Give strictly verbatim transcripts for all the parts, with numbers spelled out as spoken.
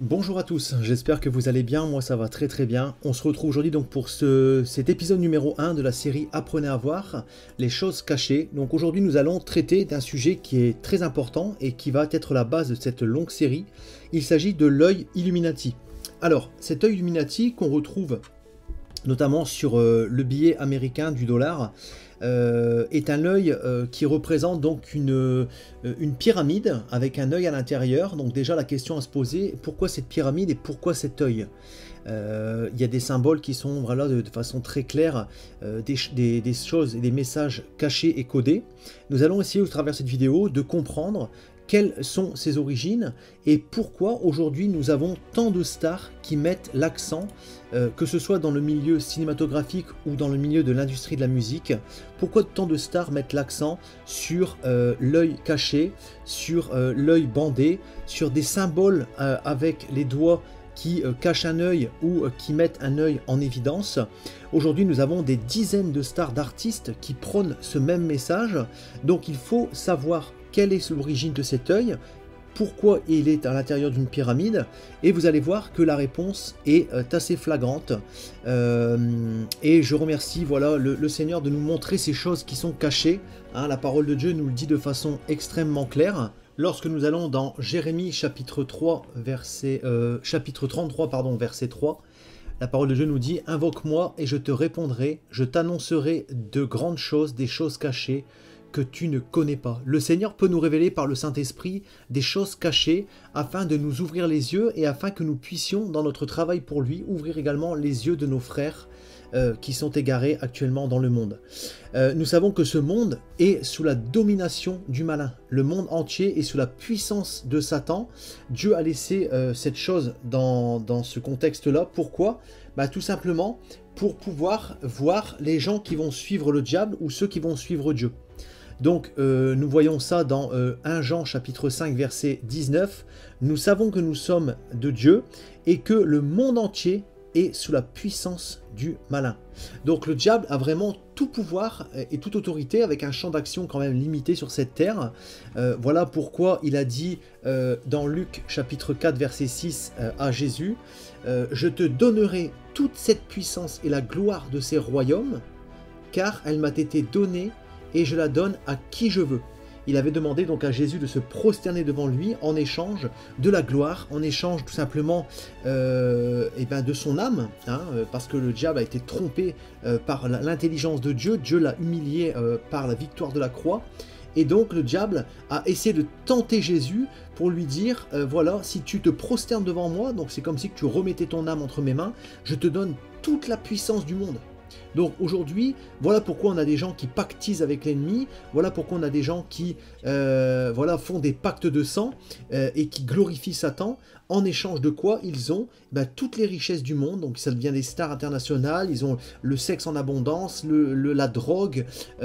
Bonjour à tous, j'espère que vous allez bien, moi ça va très très bien. On se retrouve aujourd'hui donc pour ce, cet épisode numéro un de la série Apprenez à voir, les choses cachées. Donc aujourd'hui nous allons traiter d'un sujet qui est très important et qui va être la base de cette longue série. Il s'agit de l'œil Illuminati. Alors cet œil Illuminati qu'on retrouve notamment sur euh, le billet américain du dollar, Euh, est un œil euh, qui représente donc une, euh, une pyramide avec un œil à l'intérieur. Donc déjà la question à se poser, pourquoi cette pyramide et pourquoi cet œil? Euh, il y a des symboles qui sont voilà, de, de façon très claire, euh, des, des, des choses et des messages cachés et codés. Nous allons essayer au travers de cette vidéo de comprendre quelles sont ses origines et pourquoi aujourd'hui nous avons tant de stars qui mettent l'accent, euh, que ce soit dans le milieu cinématographique ou dans le milieu de l'industrie de la musique, pourquoi tant de stars mettent l'accent sur euh, l'œil caché, sur euh, l'œil bandé, sur des symboles euh, avec les doigts qui euh, cachent un œil ou euh, qui mettent un œil en évidence. Aujourd'hui nous avons des dizaines de stars d'artistes qui prônent ce même message, donc il faut savoir quelle est l'origine de cet œil, pourquoi il est à l'intérieur d'une pyramide, et vous allez voir que la réponse est euh, assez flagrante. Euh, et je remercie voilà, le, le Seigneur de nous montrer ces choses qui sont cachées. Hein, la parole de Dieu nous le dit de façon extrêmement claire. Lorsque nous allons dans Jérémie chapitre trois, verset, euh, chapitre trente-trois, pardon, verset trois, la parole de Dieu nous dit « Invoque-moi et je te répondrai, je t'annoncerai de grandes choses, des choses cachées, que tu ne connais pas. » Le Seigneur peut nous révéler par le Saint-Esprit des choses cachées afin de nous ouvrir les yeux et afin que nous puissions, dans notre travail pour lui, ouvrir également les yeux de nos frères euh, qui sont égarés actuellement dans le monde. Euh, nous savons que ce monde est sous la domination du malin. Le monde entier est sous la puissance de Satan. Dieu a laissé euh, cette chose dans, dans ce contexte-là. Pourquoi? Bah, tout simplement pour pouvoir voir les gens qui vont suivre le diable ou ceux qui vont suivre Dieu. Donc euh, nous voyons ça dans euh, premier Jean chapitre cinq verset dix-neuf. Nous savons que nous sommes de Dieu et que le monde entier est sous la puissance du malin. Donc le diable a vraiment tout pouvoir et toute autorité avec un champ d'action quand même limité sur cette terre. Euh, voilà pourquoi il a dit euh, dans Luc chapitre quatre verset six euh, à Jésus euh, « Je te donnerai toute cette puissance et la gloire de ces royaumes, car elle m'a été donnée et je la donne à qui je veux. » Il avait demandé donc à Jésus de se prosterner devant lui en échange de la gloire, en échange tout simplement euh, et ben de son âme, hein, parce que le diable a été trompé euh, par l'intelligence de Dieu, Dieu l'a humilié euh, par la victoire de la croix. Et donc le diable a essayé de tenter Jésus pour lui dire, euh, voilà, si tu te prosternes devant moi, donc c'est comme si tu remettais ton âme entre mes mains, je te donne toute la puissance du monde. Donc aujourd'hui, voilà pourquoi on a des gens qui pactisent avec l'ennemi, voilà pourquoi on a des gens qui euh, voilà, font des pactes de sang euh, et qui glorifient Satan, en échange de quoi ils ont ben, toutes les richesses du monde, donc ça devient des stars internationales, ils ont le sexe en abondance, le, le, la drogue,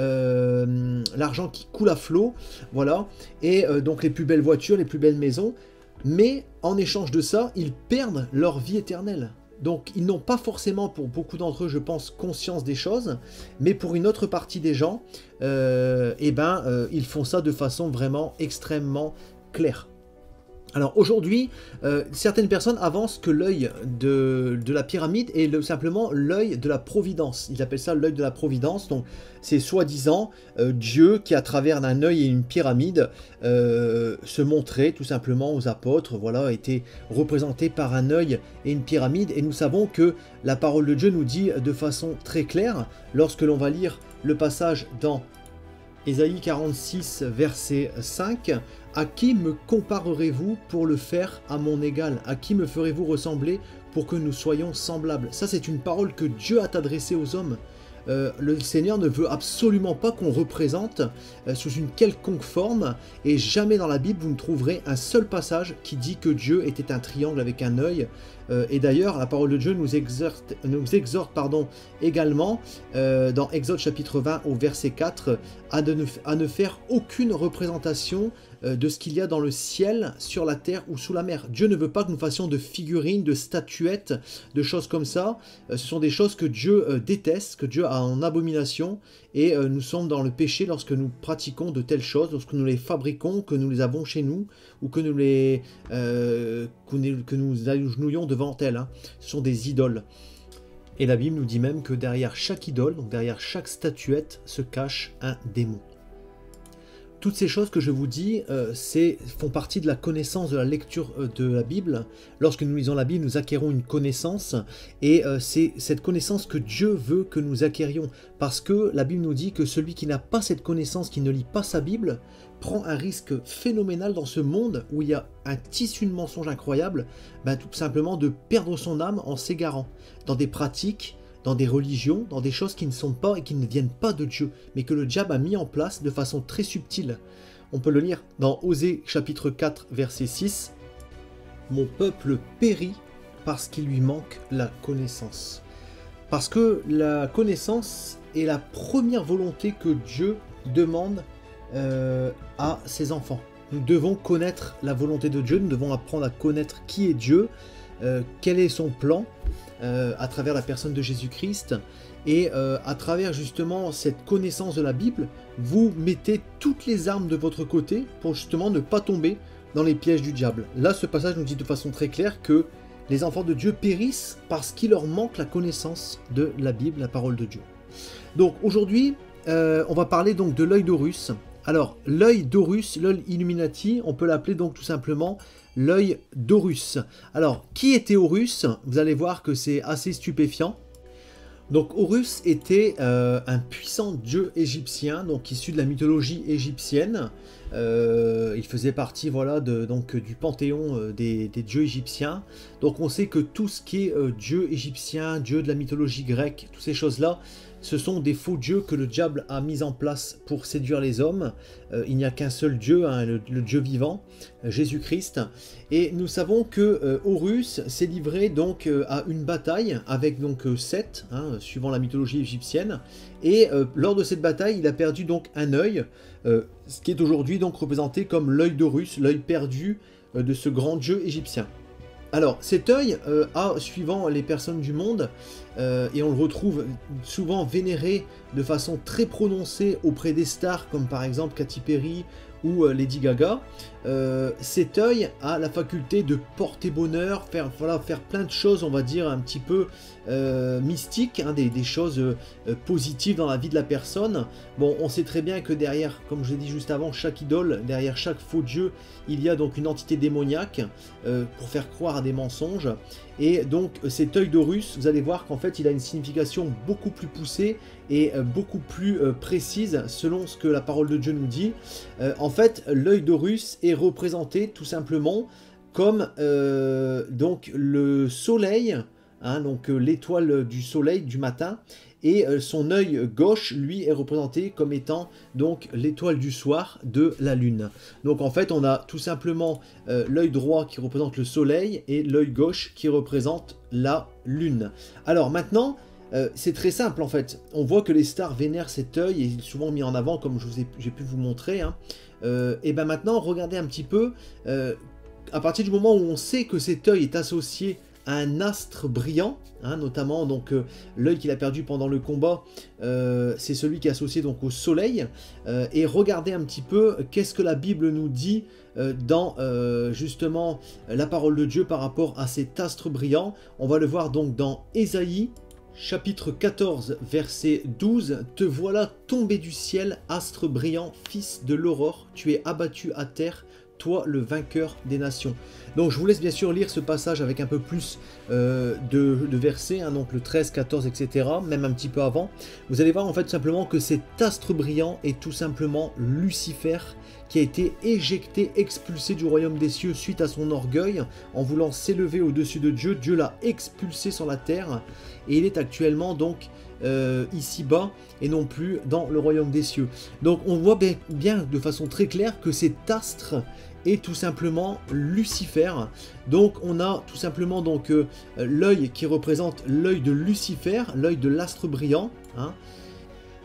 euh, l'argent qui coule à flot, voilà, et euh, donc les plus belles voitures, les plus belles maisons, mais en échange de ça, ils perdent leur vie éternelle. Donc ils n'ont pas forcément, pour beaucoup d'entre eux, je pense, conscience des choses, mais pour une autre partie des gens, euh, eh ben, euh, ils font ça de façon vraiment extrêmement claire. Alors aujourd'hui, euh, certaines personnes avancent que l'œil de, de la pyramide est le, simplement l'œil de la providence. Ils appellent ça l'œil de la providence. Donc c'est soi-disant euh, Dieu qui, à travers un œil et une pyramide, euh, se montrait tout simplement aux apôtres. Voilà, était représenté par un œil et une pyramide. Et nous savons que la parole de Dieu nous dit de façon très claire, lorsque l'on va lire le passage dans Ésaïe quarante-six, verset cinq, « À qui me comparerez-vous pour le faire à mon égal? À qui me ferez-vous ressembler pour que nous soyons semblables ?» Ça, c'est une parole que Dieu a adressée aux hommes. Euh, le Seigneur ne veut absolument pas qu'on représente euh, sous une quelconque forme, et jamais dans la Bible vous ne trouverez un seul passage qui dit que Dieu était un triangle avec un œil. Euh, et d'ailleurs, la parole de Dieu nous exhorte, nous exhorte pardon, également euh, dans Exode chapitre vingt au verset quatre à, de ne, à ne faire aucune représentation euh, de ce qu'il y a dans le ciel, sur la terre ou sous la mer. Dieu ne veut pas que nous fassions de figurines, de statuettes, de choses comme ça. Euh, ce sont des choses que Dieu euh, déteste, que Dieu a en abomination, et euh, nous sommes dans le péché lorsque nous pratiquons de telles choses, lorsque nous les fabriquons, que nous les avons chez nous, ou que nous les euh, que nous agenouillons devant elles. Hein. Ce sont des idoles. Et la Bible nous dit même que derrière chaque idole, donc derrière chaque statuette, se cache un démon. Toutes ces choses que je vous dis euh, font partie de la connaissance de la lecture euh, de la Bible. Lorsque nous lisons la Bible, nous acquérons une connaissance, et euh, c'est cette connaissance que Dieu veut que nous acquérions. Parce que la Bible nous dit que celui qui n'a pas cette connaissance, qui ne lit pas sa Bible, prend un risque phénoménal dans ce monde où il y a un tissu de mensonges incroyable, ben, tout simplement de perdre son âme en s'égarant dans des pratiques, dans des religions, dans des choses qui ne sont pas et qui ne viennent pas de Dieu, mais que le diable a mis en place de façon très subtile. On peut le lire dans Osée chapitre quatre, verset six. « Mon peuple périt parce qu'il lui manque la connaissance. » Parce que la connaissance est la première volonté que Dieu demande euh, à ses enfants. Nous devons connaître la volonté de Dieu, nous devons apprendre à connaître qui est Dieu, euh, quel est son plan, Euh, à travers la personne de Jésus-Christ, et euh, à travers justement cette connaissance de la Bible, vous mettez toutes les armes de votre côté pour justement ne pas tomber dans les pièges du diable. Là, ce passage nous dit de façon très claire que les enfants de Dieu périssent parce qu'il leur manque la connaissance de la Bible, la parole de Dieu. Donc aujourd'hui, euh, on va parler donc de l'œil d'Horus. Alors, l'œil d'Horus, l'œil Illuminati, on peut l'appeler donc tout simplement l'œil d'Horus. Alors, qui était Horus? Vous allez voir que c'est assez stupéfiant. Donc, Horus était euh, un puissant dieu égyptien, donc issu de la mythologie égyptienne. Euh, il faisait partie, voilà, de, donc, du panthéon euh, des, des dieux égyptiens. Donc, on sait que tout ce qui est euh, dieu égyptien, dieu de la mythologie grecque, toutes ces choses-là, ce sont des faux dieux que le diable a mis en place pour séduire les hommes. Euh, il n'y a qu'un seul Dieu, hein, le, le Dieu vivant, euh, Jésus-Christ. Et nous savons que euh, Horus s'est livré donc euh, à une bataille avec donc euh, Seth, hein, suivant la mythologie égyptienne. Et euh, lors de cette bataille, il a perdu donc un œil, euh, ce qui est aujourd'hui donc représenté comme l'œil d'Horus, l'œil perdu euh, de ce grand dieu égyptien. Alors, cet œil euh, a, suivant les personnes du monde, euh, et on le retrouve souvent vénéré de façon très prononcée auprès des stars, comme par exemple Katy Perry ou euh, Lady Gaga, euh, cet œil a la faculté de porter bonheur, faire, voilà, faire plein de choses, on va dire, un petit peu euh, mystiques, hein, des, des choses euh, positives dans la vie de la personne. Bon, on sait très bien que derrière, comme je l'ai dit juste avant, chaque idole, derrière chaque faux dieu, il y a donc une entité démoniaque euh, pour faire croire à des mensonges. Et donc cet œil d'Horus, vous allez voir qu'en fait il a une signification beaucoup plus poussée et euh, beaucoup plus euh, précise selon ce que la parole de Dieu nous dit. Euh, en fait, l'œil d'Horus est représenté tout simplement comme euh, donc le soleil, hein, donc euh, l'étoile du soleil du matin, et euh, son œil gauche, lui, est représenté comme étant donc l'étoile du soir de la lune. Donc en fait, on a tout simplement euh, l'œil droit qui représente le soleil et l'œil gauche qui représente la lune. Alors maintenant, euh, c'est très simple en fait. On voit que les stars vénèrent cet œil et il est souvent mis en avant, comme je vous ai, j'ai pu vous montrer. Hein. Euh, et bien maintenant, regardez un petit peu, euh, à partir du moment où on sait que cet œil est associé à un astre brillant, hein, notamment donc euh, l'œil qu'il a perdu pendant le combat, euh, c'est celui qui est associé donc au soleil. Euh, et regardez un petit peu qu'est-ce que la Bible nous dit euh, dans euh, justement la parole de Dieu par rapport à cet astre brillant. On va le voir donc dans Ésaïe chapitre quatorze verset douze. Te voilà tombé du ciel, astre brillant, fils de l'aurore, tu es abattu à terre, toi le vainqueur des nations. Donc je vous laisse bien sûr lire ce passage avec un peu plus euh, de, de versets, hein, donc le treize, quatorze, et cetera, même un petit peu avant. Vous allez voir en fait simplement que cet astre brillant est tout simplement Lucifer, qui a été éjecté, expulsé du royaume des cieux suite à son orgueil, en voulant s'élever au-dessus de Dieu. Dieu l'a expulsé sur la terre, et il est actuellement donc euh, ici-bas, et non plus dans le royaume des cieux. Donc on voit bien, bien de façon très claire que cet astre est tout simplement Lucifer. Donc on a tout simplement donc euh, l'œil qui représente l'œil de Lucifer, l'œil de l'astre brillant, hein.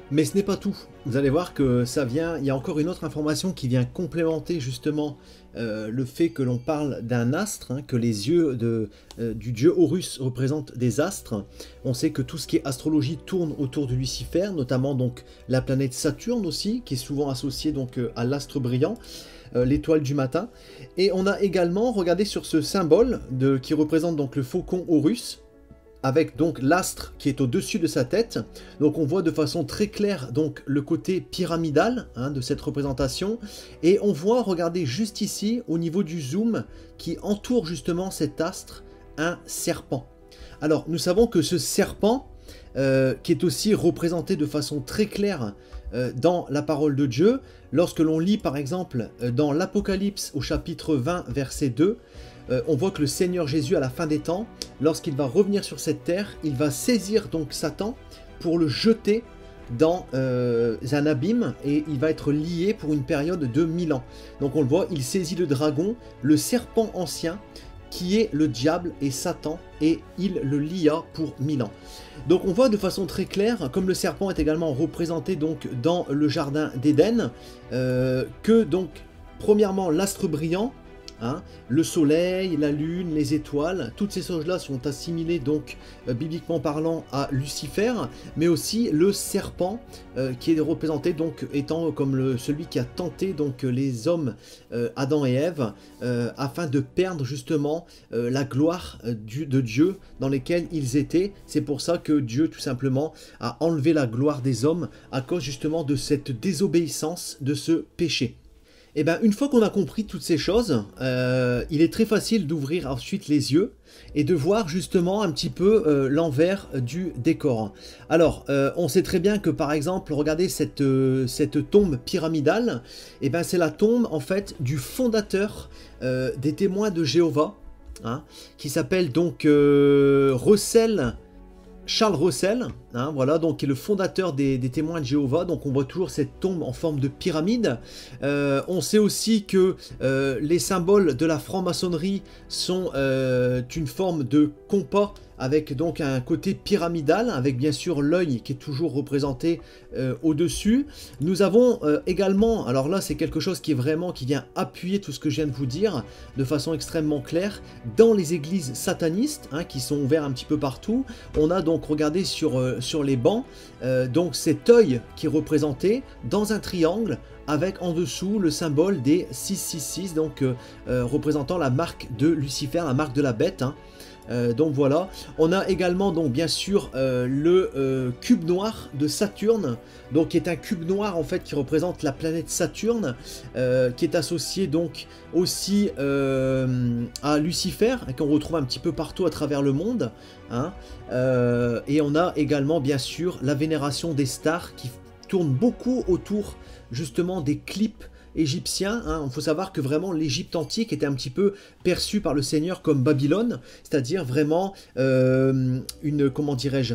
Mais ce n'est pas tout. Vous allez voir que ça vient, il y a encore une autre information qui vient complémenter justement euh, le fait que l'on parle d'un astre, hein, que les yeux de, euh, du dieu Horus représentent des astres. On sait que tout ce qui est astrologie tourne autour de Lucifer, notamment donc la planète Saturne aussi, qui est souvent associée donc à l'astre brillant, euh, l'étoile du matin. Et on a également regardé sur ce symbole de, qui représente donc le faucon Horus, avec donc l'astre qui est au-dessus de sa tête. Donc on voit de façon très claire donc le côté pyramidal hein, de cette représentation. Et on voit, regardez juste ici, au niveau du zoom, qui entoure justement cet astre, un serpent. Alors nous savons que ce serpent, euh, qui est aussi représenté de façon très claire euh, dans la parole de Dieu, lorsque l'on lit par exemple euh, dans l'Apocalypse au chapitre vingt, verset deux, Euh, on voit que le Seigneur Jésus, à la fin des temps, lorsqu'il va revenir sur cette terre, il va saisir donc Satan pour le jeter dans euh, un abîme et il va être lié pour une période de mille ans. Donc on le voit, il saisit le dragon, le serpent ancien, qui est le diable et Satan, et il le lia pour mille ans. Donc on voit de façon très claire, comme le serpent est également représenté donc dans le jardin d'Éden, euh, que donc premièrement l'astre brillant, Hein, le soleil, la lune, les étoiles, toutes ces choses-là sont assimilées donc euh, bibliquement parlant à Lucifer, mais aussi le serpent euh, qui est représenté donc étant comme le, celui qui a tenté donc les hommes euh, Adam et Ève euh, afin de perdre justement euh, la gloire euh, du, de Dieu dans lesquels ils étaient. C'est pour ça que Dieu tout simplement a enlevé la gloire des hommes à cause justement de cette désobéissance, de ce péché. Et bien, une fois qu'on a compris toutes ces choses, euh, il est très facile d'ouvrir ensuite les yeux et de voir justement un petit peu euh, l'envers du décor. Alors, euh, on sait très bien que par exemple, regardez cette, euh, cette tombe pyramidale, et ben c'est la tombe en fait du fondateur euh, des témoins de Jéhovah, hein, qui s'appelle donc euh, Russell. Charles Russell, hein, voilà, donc qui est le fondateur des, des témoins de Jéhovah. Donc on voit toujours cette tombe en forme de pyramide. Euh, on sait aussi que euh, les symboles de la franc-maçonnerie sont euh, une forme de compas avec donc un côté pyramidal, avec bien sûr l'œil qui est toujours représenté euh, au-dessus. Nous avons euh, également, alors là c'est quelque chose qui est vraiment, qui vient appuyer tout ce que je viens de vous dire, de façon extrêmement claire, dans les églises satanistes, hein, qui sont ouvertes un petit peu partout, on a donc, regardé sur, euh, sur les bancs, euh, donc cet œil qui est représenté dans un triangle, avec en dessous le symbole des six cent soixante-six, donc euh, euh, représentant la marque de Lucifer, la marque de la bête, hein. Euh, donc voilà, on a également donc bien sûr euh, le euh, cube noir de Saturne, donc qui est un cube noir en fait qui représente la planète Saturne, euh, qui est associé donc aussi euh, à Lucifer, et qu'on retrouve un petit peu partout à travers le monde, hein. Euh, et on a également bien sûr la vénération des stars qui tourne beaucoup autour justement des clips égyptien, hein. Il faut savoir que vraiment l'Égypte antique était un petit peu perçue par le Seigneur comme Babylone, c'est-à-dire vraiment euh, une, comment dirais-je,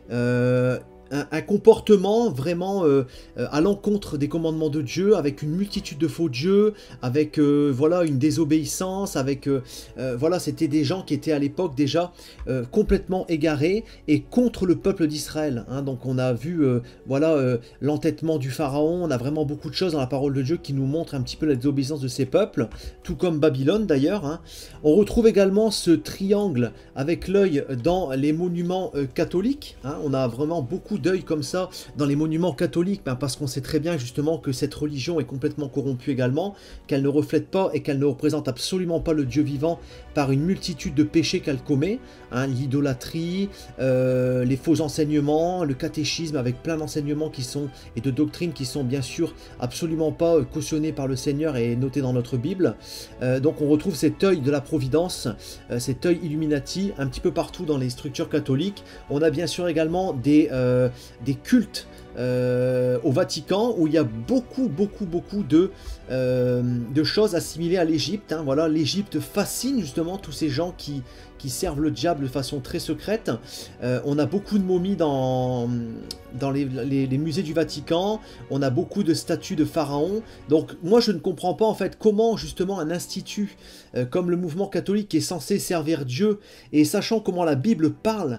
euh, un, un comportement vraiment euh, à l'encontre des commandements de Dieu, avec une multitude de faux dieux, avec euh, voilà une désobéissance, avec euh, euh, voilà, c'était des gens qui étaient à l'époque déjà euh, complètement égarés et contre le peuple d'Israël, hein. Donc on a vu euh, voilà euh, l'entêtement du pharaon, on a vraiment beaucoup de choses dans la parole de Dieu qui nous montrent un petit peu la désobéissance de ces peuples, tout comme Babylone d'ailleurs, hein. On retrouve également ce triangle avec l'œil dans les monuments euh, catholiques, hein. On a vraiment beaucoup d'œil comme ça dans les monuments catholiques, ben parce qu'on sait très bien justement que cette religion est complètement corrompue également, qu'elle ne reflète pas et qu'elle ne représente absolument pas le Dieu vivant par une multitude de péchés qu'elle commet, hein, l'idolâtrie, euh, les faux enseignements, le catéchisme avec plein d'enseignements qui sont et de doctrines qui sont bien sûr absolument pas cautionnés par le Seigneur et notés dans notre Bible. Euh, donc on retrouve cet œil de la providence, euh, cet œil Illuminati un petit peu partout dans les structures catholiques. On a bien sûr également des, euh, des cultes Euh, au Vatican où il y a beaucoup beaucoup beaucoup de, euh, de choses assimilées à l'Égypte, hein. Voilà, l'Égypte fascine justement tous ces gens qui, qui servent le diable de façon très secrète. Euh, on a beaucoup de momies dans, dans les, les, les musées du Vatican, on a beaucoup de statues de pharaons. Donc moi je ne comprends pas en fait comment justement un institut euh, comme le mouvement catholique qui est censé servir Dieu, et sachant comment la Bible parle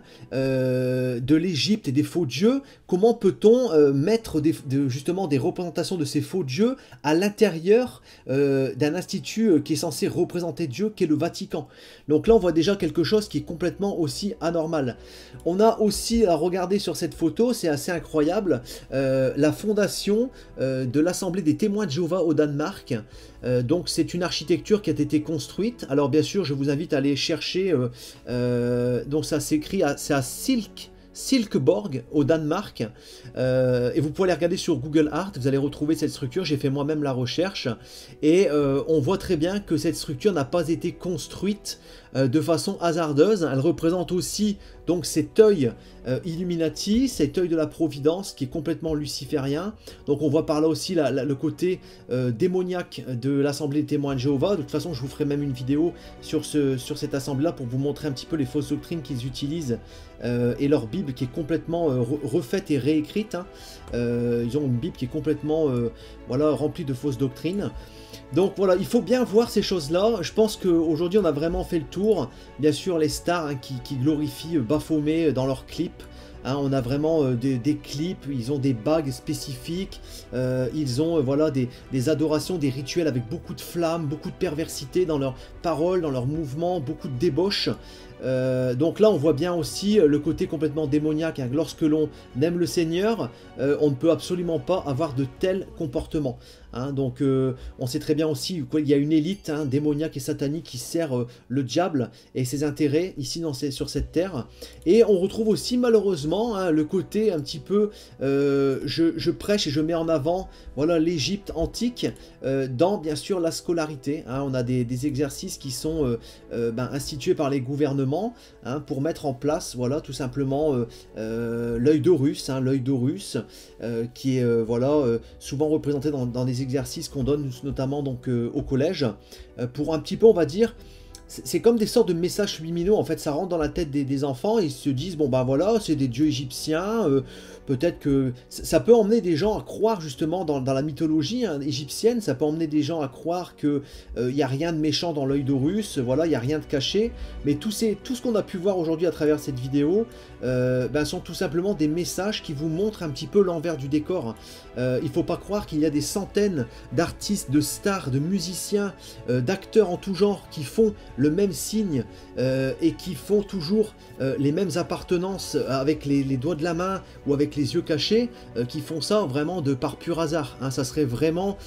euh, de l'Égypte et des faux dieux, comment peut-on euh, mettre des, de, justement des représentations de ces faux dieux à l'intérieur euh, d'un institut qui est censé représenter Dieu, qui est le Vatican. Donc là on voit déjà quelque chose qui est complètement aussi anormal. On a aussi à regarder sur cette photo, c'est assez incroyable, euh, la fondation euh, de l'Assemblée des témoins de Jéhovah au Danemark. Euh, donc c'est une architecture qui a été construite. Alors bien sûr je vous invite à aller chercher, euh, euh, donc ça s'écrit, c'est à Silk. Silkeborg au Danemark, euh, et vous pouvez aller regarder sur Google Art, vous allez retrouver cette structure, j'ai fait moi-même la recherche, et euh, on voit très bien que cette structure n'a pas été construite euh, de façon hasardeuse. Elle représente aussi donc cet œil euh, Illuminati, cet œil de la Providence qui est complètement luciférien. Donc on voit par là aussi la, la, le côté euh, démoniaque de l'Assemblée des témoins de Jéhovah. De toute façon je vous ferai même une vidéo sur, ce, sur cette assemblée là pour vous montrer un petit peu les fausses doctrines qu'ils utilisent euh, et leur Bible qui est complètement euh, refaite et réécrite. Hein. Euh, ils ont une Bible qui est complètement euh, voilà, remplie de fausses doctrines. Donc voilà, il faut bien voir ces choses-là. Je pense qu'aujourd'hui on a vraiment fait le tour. Bien sûr les stars hein, qui, qui glorifient Baphomet dans leurs clips. Hein, on a vraiment euh, des, des clips, ils ont des bagues spécifiques, euh, ils ont euh, voilà, des, des adorations, des rituels avec beaucoup de flammes, beaucoup de perversité dans leurs paroles, dans leurs mouvements, beaucoup de débauche. Euh, donc là on voit bien aussi le côté complètement démoniaque, hein. Lorsque l'on aime le Seigneur, euh, on ne peut absolument pas avoir de tels comportements. Hein. Donc euh, on sait très bien aussi qu'il y a une élite hein, démoniaque et satanique qui sert euh, le diable et ses intérêts ici dans ces, sur cette terre. Et on retrouve aussi malheureusement hein, le côté un petit peu, euh, je, je prêche et je mets en avant voilà l'Égypte antique euh, dans bien sûr la scolarité. Hein. On a des, des exercices qui sont euh, euh, ben, institués par les gouvernements Hein, pour mettre en place, voilà, tout simplement euh, euh, l'œil d'Horus, hein, l'œil d'Horus, euh, qui est euh, voilà euh, souvent représenté dans, dans des exercices qu'on donne notamment donc euh, au collège, euh, pour un petit peu, on va dire, c'est comme des sortes de messages subliminaux. En fait, ça rentre dans la tête des, des enfants. Ils se disent bon ben voilà, c'est des dieux égyptiens. Euh, Peut-être que ça peut emmener des gens à croire justement dans, dans la mythologie hein, égyptienne. Ça peut emmener des gens à croire que il n'y a rien de méchant dans l'œil d'Horus. Voilà, il n'y a rien de caché. Mais tout, ces, tout ce qu'on a pu voir aujourd'hui à travers cette vidéo, euh, ben, sont tout simplement des messages qui vous montrent un petit peu l'envers du décor. Euh, il ne faut pas croire qu'il y a des centaines d'artistes, de stars, de musiciens, euh, d'acteurs en tout genre qui font le même signe euh, et qui font toujours euh, les mêmes appartenances avec les, les doigts de la main ou avec les yeux cachés, euh, qui font ça vraiment de par pur hasard. Hein. Ça serait vraiment,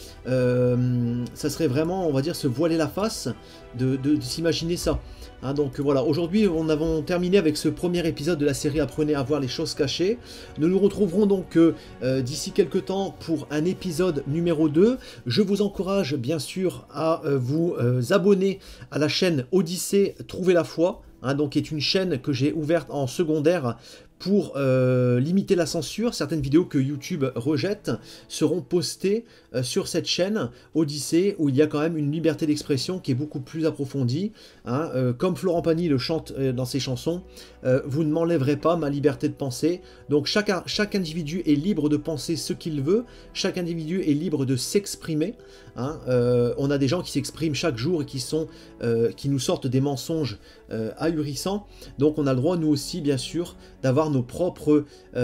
euh, ça serait vraiment, on va dire, se voiler la face de, de, de s'imaginer ça. Hein, donc voilà, aujourd'hui on avons terminé avec ce premier épisode de la série Apprenez à voir les choses cachées. Nous nous retrouverons donc euh, euh, d'ici quelques temps pour un épisode numéro deux. Je vous encourage bien sûr à euh, vous euh, abonner à la chaîne Odyssée Trouver la foi, hein, donc qui est une chaîne que j'ai ouverte en secondaire pour euh, limiter la censure. Certaines vidéos que YouTube rejette seront postées euh, sur cette chaîne Odyssée, où il y a quand même une liberté d'expression qui est beaucoup plus approfondie. Hein. Euh, comme Florent Pagny le chante euh, dans ses chansons, euh, vous ne m'enlèverez pas ma liberté de penser. Donc chaque, chaque individu est libre de penser ce qu'il veut, chaque individu est libre de s'exprimer. Hein. Euh, on a des gens qui s'expriment chaque jour et qui, sont, euh, qui nous sortent des mensonges euh, ahurissants. Donc on a le droit, nous aussi, bien sûr, d'avoir nos propres,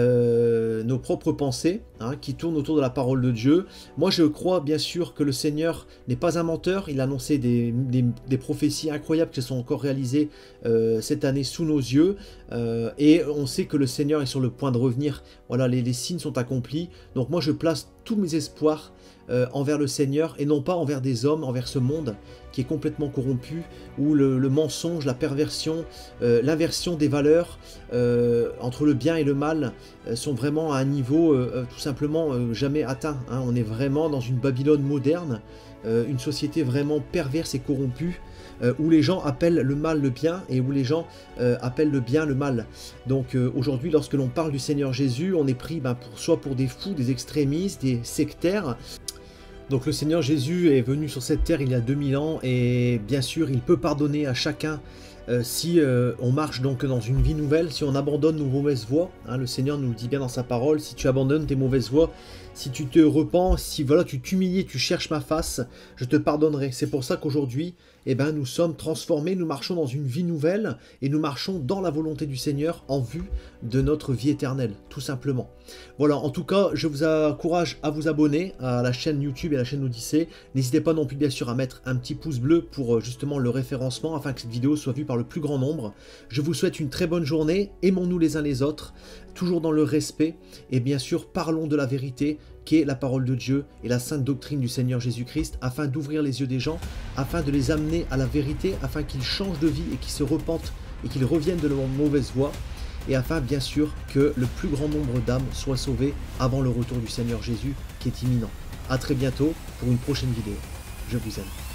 euh, nos propres pensées hein, qui tournent autour de la parole de Dieu. Moi je crois bien sûr que le Seigneur n'est pas un menteur. Il a annoncé des, des, des prophéties incroyables qui se sont encore réalisées euh, cette année sous nos yeux, euh, et on sait que le Seigneur est sur le point de revenir. Voilà, les, les signes sont accomplis. Donc moi je place tous mes espoirs Euh, envers le Seigneur et non pas envers des hommes, envers ce monde qui est complètement corrompu, où le, le mensonge, la perversion, euh, l'inversion des valeurs euh, entre le bien et le mal euh, sont vraiment à un niveau euh, tout simplement euh, jamais atteint. Hein. On est vraiment dans une Babylone moderne, euh, une société vraiment perverse et corrompue, Euh, où les gens appellent le mal le bien et où les gens euh, appellent le bien le mal. Donc euh, aujourd'hui, lorsque l'on parle du Seigneur Jésus, on est pris ben, pour, soit pour des fous, des extrémistes, des sectaires. Donc le Seigneur Jésus est venu sur cette terre il y a deux mille ans et bien sûr il peut pardonner à chacun euh, si euh, on marche donc dans une vie nouvelle, si on abandonne nos mauvaises voies, hein, le Seigneur nous le dit bien dans sa parole, si tu abandonnes tes mauvaises voies, si tu te repens, si voilà tu t'humilies, tu cherches ma face, je te pardonnerai. C'est pour ça qu'aujourd'hui, eh ben, nous sommes transformés, nous marchons dans une vie nouvelle et nous marchons dans la volonté du Seigneur en vue de notre vie éternelle, tout simplement. Voilà, en tout cas, je vous encourage à vous abonner à la chaîne YouTube et à la chaîne Odyssée. N'hésitez pas non plus bien sûr à mettre un petit pouce bleu pour justement le référencement afin que cette vidéo soit vue par le plus grand nombre. Je vous souhaite une très bonne journée, aimons-nous les uns les autres, toujours dans le respect et bien sûr parlons de la vérité qui est la parole de Dieu et la sainte doctrine du Seigneur Jésus-Christ afin d'ouvrir les yeux des gens, afin de les amener à la vérité, afin qu'ils changent de vie et qu'ils se repentent et qu'ils reviennent de leur mauvaise voie et afin bien sûr que le plus grand nombre d'âmes soient sauvées avant le retour du Seigneur Jésus qui est imminent. A très bientôt pour une prochaine vidéo. Je vous aime.